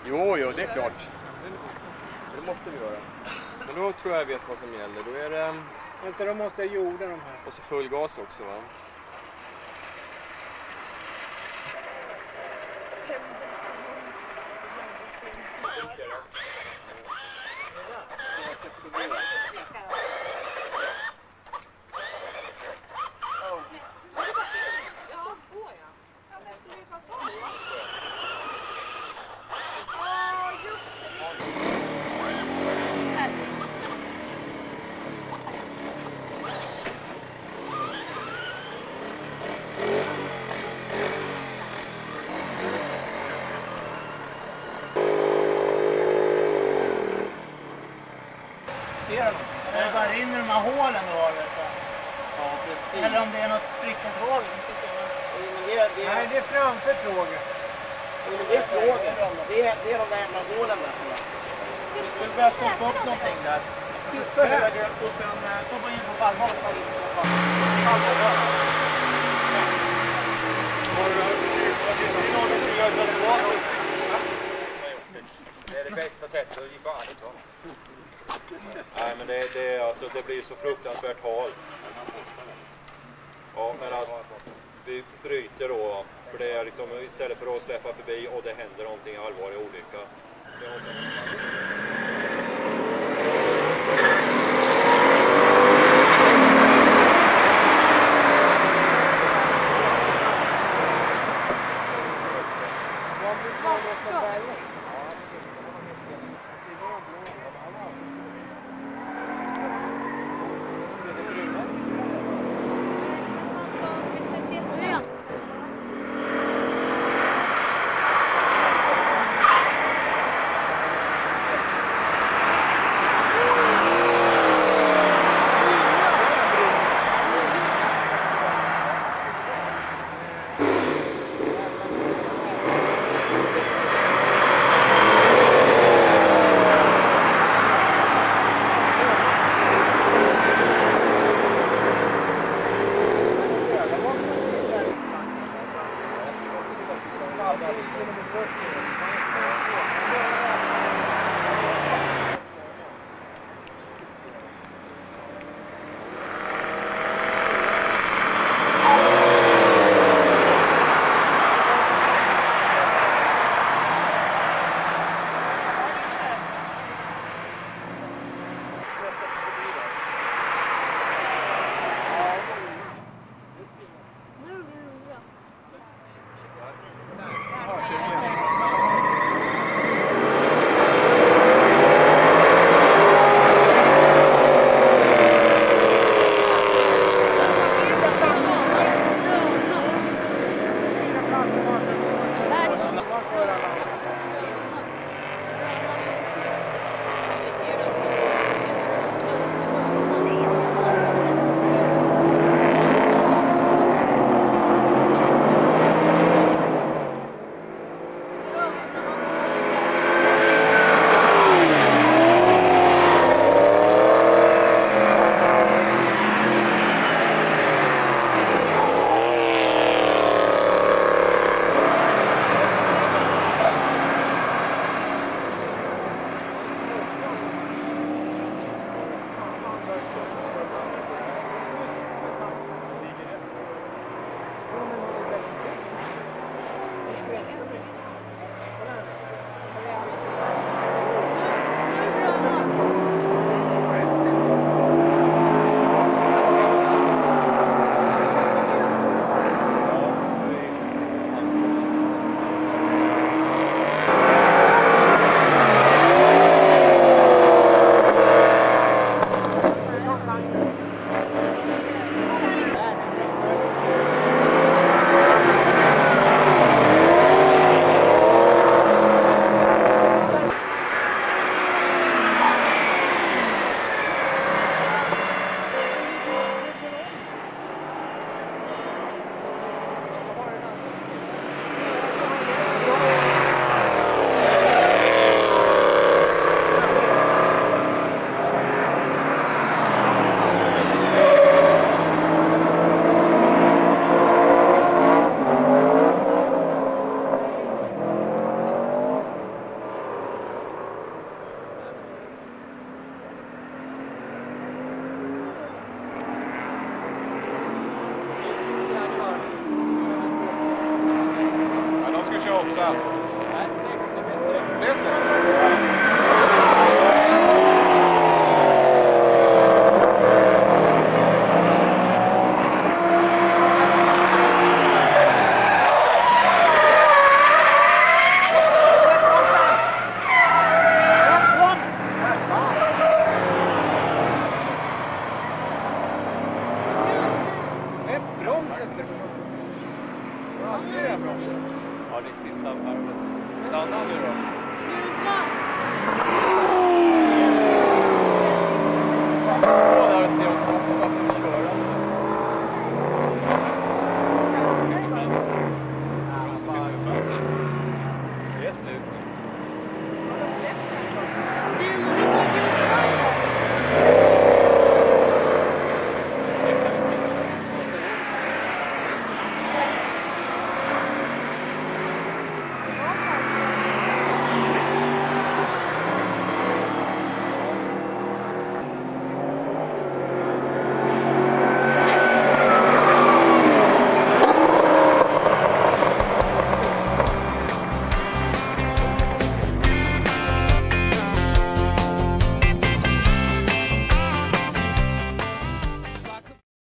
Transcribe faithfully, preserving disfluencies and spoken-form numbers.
Jo, jo, det är klart. Det måste vi göra. Men då tror jag jag vet vad som gäller. Då är det... Vänta, de måste ha jorda de här. Och så full gas också, va? Ser du? Eller det bara rinner de här hålen då? Ja, precis. Eller om det är något sprickat tråg? Det, det, Nej, det är framför tråget. det är tråget. Det, är- det är de där jävla hålen där. Vi skulle börja stoppa upp någonting där. Kissa höger och sen eh, Stoppa in på pallmål. Det är det bästa sättet att ge fan inte ha. Nej, men det, det, alltså, det blir så fruktansvärt halt. Ja, men att vi bryter då, för det är liksom istället för att släppa förbi och det händer någonting allvarlig olycka. Ja, åtta. Nej, sex, det blir sex. Det är sex. Släpp bromsen för fan. Ja, det är bromsen. Ja, det är sista varvet. Stanna nu då.